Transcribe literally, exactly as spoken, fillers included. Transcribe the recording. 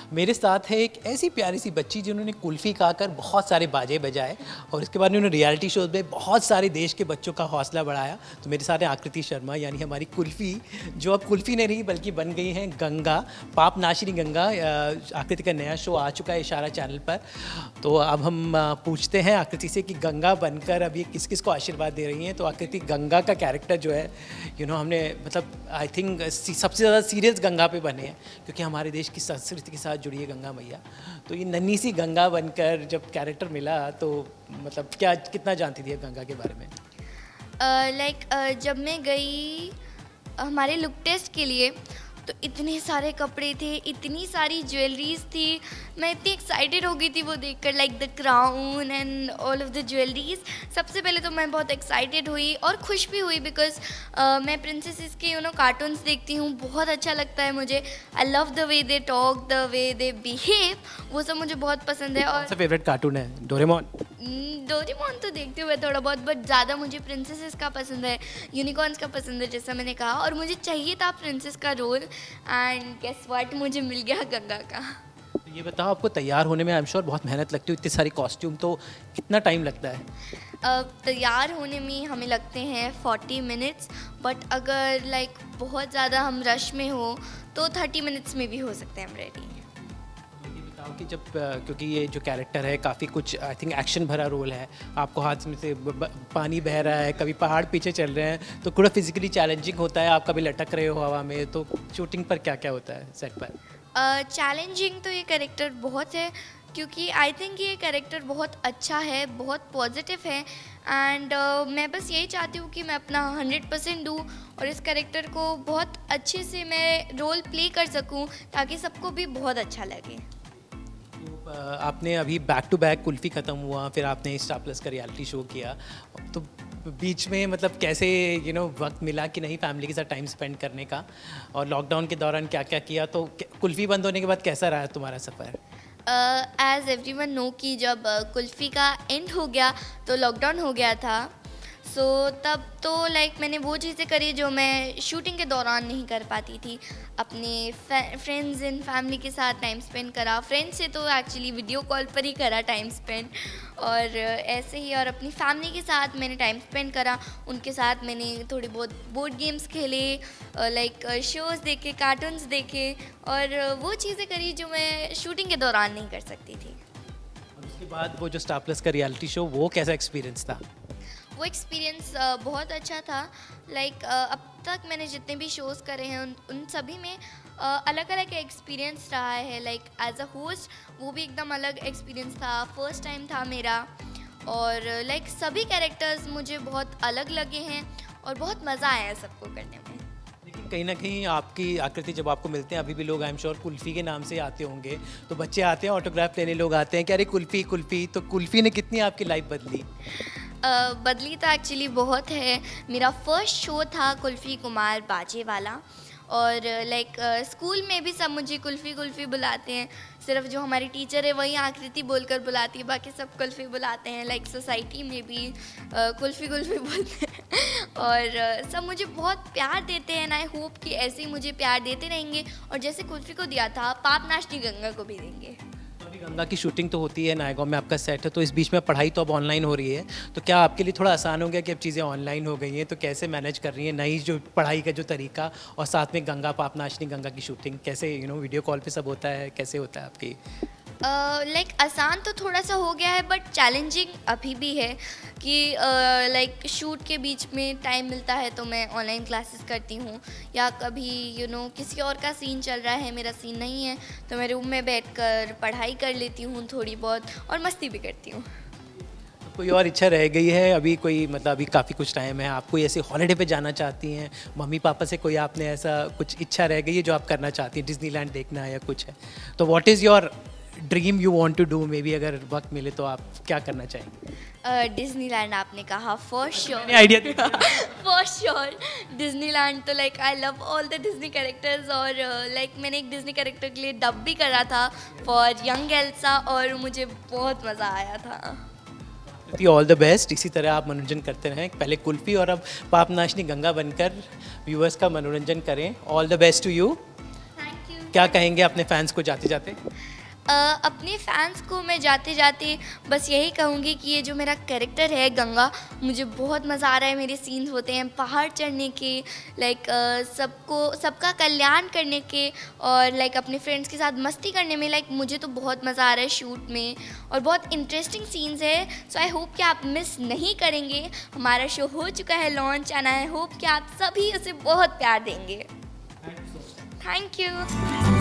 मेरे साथ है एक ऐसी प्यारी सी बच्ची जिन्होंने कुल्फ़ी खाकर बहुत सारे बाजे बजाए और इसके बाद उन्होंने रियलिटी शोज़ में बहुत सारे देश के बच्चों का हौसला बढ़ाया। तो मेरे साथ है आकृति शर्मा, यानी हमारी कुल्फ़ी, जो अब कुल्फ़ी नहीं रही बल्कि बन गई हैं गंगा, पाप नाशिनी गंगा। आकृति का नया शो आ चुका है इशारा चैनल पर। तो अब हम पूछते हैं आकृति से कि गंगा बनकर अब ये किस किस को आशीर्वाद दे रही हैं। तो आकृति, गंगा का कैरेक्टर जो है यू you नो know, हमने मतलब आई थिंक सबसे ज़्यादा सीरियस गंगा पे बने हैं, क्योंकि हमारे देश की संस्कृति के साथ जुड़ी है गंगा मैया। तो ये नन्ही सी गंगा बनकर जब कैरेक्टर मिला तो मतलब क्या कितना जानती थी गंगा के बारे में? लाइक uh, like, uh, जब मैं गई हमारे लुक टेस्ट के लिए तो इतने सारे कपड़े थे, इतनी सारी ज्वेलरीज थी, मैं इतनी एक्साइटेड हो गई थी वो देखकर, like the crown and all of the jewelleries. सबसे पहले तो मैं बहुत एक्साइटेड हुई और खुश भी हुई बिकॉज uh, मैं प्रिंसेसेस के यू नो कार्टून्स देखती हूँ, बहुत अच्छा लगता है मुझे। I love the way they talk, the way they behave, वो सब मुझे बहुत पसंद है। और सबसे फेवरेट कार्टून है डोरेमोन? डोरेमोन तो देखती हूँ मैं थोड़ा बहुत, बट ज़्यादा मुझे प्रिंसेसेस का पसंद है, यूनिकॉर्न्स का पसंद है, जैसा मैंने कहा। और मुझे चाहिए था प्रिंसेस का रोल एंड गेस व्हाट, मुझे मिल गया गंगा का। तो ये बताओ, आपको तैयार होने में आई एम श्योर बहुत मेहनत लगती है, इतने सारी कॉस्ट्यूम, तो कितना टाइम लगता है? uh, तैयार होने में हमें लगते हैं फोर्टी मिनट्स, बट अगर लाइक like, बहुत ज़्यादा हम रश में हो तो थर्टी मिनट्स में भी हो सकते हैं हम रेडी। कि जब क्योंकि ये जो कैरेक्टर है काफ़ी कुछ आई थिंक एक्शन भरा रोल है, आपको हाथ में से पानी बह रहा है, कभी पहाड़ पीछे चल रहे हैं, तो थोड़ा फिजिकली चैलेंजिंग होता है। आप कभी लटक रहे हो हवा में, तो शूटिंग पर क्या क्या होता है सेट पर? चैलेंजिंग uh, तो ये कैरेक्टर बहुत है, क्योंकि आई थिंक ये कैरेक्टर बहुत अच्छा है, बहुत पॉजिटिव है एंड uh, मैं बस यही चाहती हूँ कि मैं अपना हंड्रेड परसेंट दूँ और इस कैरेक्टर को बहुत अच्छे से मैं रोल प्ले कर सकूँ ताकि सबको भी बहुत अच्छा लगे। आपने अभी बैक टू बैक कुल्फ़ी ख़त्म हुआ, फिर आपने स्टार प्लस का रियलिटी शो किया, तो बीच में मतलब कैसे यू नो वक्त मिला कि नहीं फैमिली के साथ टाइम स्पेंड करने का, और लॉकडाउन के दौरान क्या क्या किया? तो कुल्फ़ी बंद होने के बाद कैसा रहा तुम्हारा सफ़र? एज एवरी वन नो कि जब uh, कुल्फ़ी का एंड हो गया तो लॉकडाउन हो गया था। सो so, तब तो लाइक like, मैंने वो चीज़ें करी जो मैं शूटिंग के दौरान नहीं कर पाती थी। अपने फ्रेंड्स एंड फैमिली के साथ टाइम स्पेंड करा, फ्रेंड्स से तो एक्चुअली वीडियो कॉल पर ही करा टाइम स्पेंड, और ऐसे ही। और अपनी फैमिली के साथ मैंने टाइम स्पेंड करा, उनके साथ मैंने थोड़ी बहुत बोर्ड गेम्स खेले, लाइक शोज़ देखे, कार्टून्स देखे, और वो चीज़ें करी जो मैं शूटिंग के दौरान नहीं कर सकती थी। और उसके बाद वो जो स्टार प्लस का रियलिटी शो, वो कैसा एक्सपीरियंस था? वो एक्सपीरियंस uh, बहुत अच्छा था। लाइक like, uh, अब तक मैंने जितने भी शोज़ करे हैं उन उन सभी में अलग अलग एक्सपीरियंस रहा है। लाइक एज अ होस्ट वो भी एकदम अलग एक्सपीरियंस था, फर्स्ट टाइम था मेरा। और लाइक like, सभी कैरेक्टर्स मुझे बहुत अलग लगे हैं और बहुत मज़ा आया है सबको करने में। लेकिन कहीं ना कहीं आपकी आकृति जब आपको मिलते हैं, अभी भी लोग आई एम श्योर कुल्फ़ी के नाम से आते होंगे, तो बच्चे आते हैं ऑटोग्राफ लेने, लोग आते हैं कि अरे कुल्फ़ी कुल्फ़ी, तो कुल्फ़ी ने कितनी आपकी लाइफ बदली? Uh, बदली तो एक्चुअली बहुत है। मेरा फर्स्ट शो था कुल्फ़ी कुमार बाजे वाला, और लाइक like, स्कूल uh, में भी सब मुझे कुल्फ़ी कुल्फ़ी बुलाते हैं। सिर्फ जो हमारी टीचर है वही आकृति बोलकर बुलाती है, बाकी सब कुल्फ़ी बुलाते हैं। लाइक like, सोसाइटी में भी uh, कुल्फ़ी कुल्फ़ी बोलते हैं और uh, सब मुझे बहुत प्यार देते हैं। आई होप कि ऐसे ही मुझे प्यार देते रहेंगे, और जैसे कुल्फ़ी को दिया था पाप नाशनी गंगा को भी देंगे। गंगा की शूटिंग तो होती है, नायगांव में आपका सेट है, तो इस बीच में पढ़ाई तो अब ऑनलाइन हो रही है, तो क्या आपके लिए थोड़ा आसान हो गया कि अब चीज़ें ऑनलाइन हो गई हैं? तो कैसे मैनेज कर रही हैं नई जो पढ़ाई का जो तरीका, और साथ में गंगा पाप नाशनी गंगा की शूटिंग कैसे यू नो वीडियो कॉल पे सब होता है, कैसे होता है आपकी? लाइक uh, like, आसान तो थोड़ा सा हो गया है, बट चैलेंजिंग अभी भी है कि लाइक uh, like, शूट के बीच में टाइम मिलता है तो मैं ऑनलाइन क्लासेस करती हूँ, या कभी यू you नो know, किसी और का सीन चल रहा है, मेरा सीन नहीं है, तो मैं रूम में बैठकर पढ़ाई कर लेती हूँ थोड़ी बहुत, और मस्ती भी करती हूँ। कोई और इच्छा रह गई है अभी कोई, मतलब अभी काफ़ी कुछ टाइम है, आप कोई ऐसे हॉलिडे पे जाना चाहती हैं मम्मी पापा से, कोई आपने ऐसा कुछ इच्छा रह गई है जो आप करना चाहती हैं, डिज्नीलैंड देखना है या कुछ है? तो what is your dream you want to do, maybe अगर वक्त मिले तो आप क्या करना चाहेंगे? डिज्नीलैंड uh, आपने कहा, for sure idea for sure Disneyland. तो like I love all the Disney characters, और लाइक uh, like, मैंने एक डिज्नी कैरेक्टर के लिए डब भी करा था फॉर यंग एल्सा, और मुझे बहुत मज़ा आया था। ऑल द बेस्ट, इसी तरह आप मनोरंजन करते रहें, पहले कुल्फ़ी और अब पाप नाशनी गंगा बनकर व्यूअर्स का मनोरंजन करें। All the best to you. Thank you. क्या कहेंगे अपने फैंस को जाते जाते? Uh, अपने फैंस को मैं जाते जाते बस यही कहूँगी कि ये जो मेरा कैरेक्टर है गंगा, मुझे बहुत मज़ा आ रहा है। मेरे सीन्स होते हैं पहाड़ चढ़ने के, लाइक uh, सबको सबका कल्याण करने के, और लाइक अपने फ्रेंड्स के साथ मस्ती करने में। लाइक मुझे तो बहुत मज़ा आ रहा है शूट में, और बहुत इंटरेस्टिंग सीन्स है। सो आई होप कि आप मिस नहीं करेंगे। हमारा शो हो चुका है लॉन्च, एंड आई होप कि आप सभी उसे बहुत प्यार देंगे। Thank you.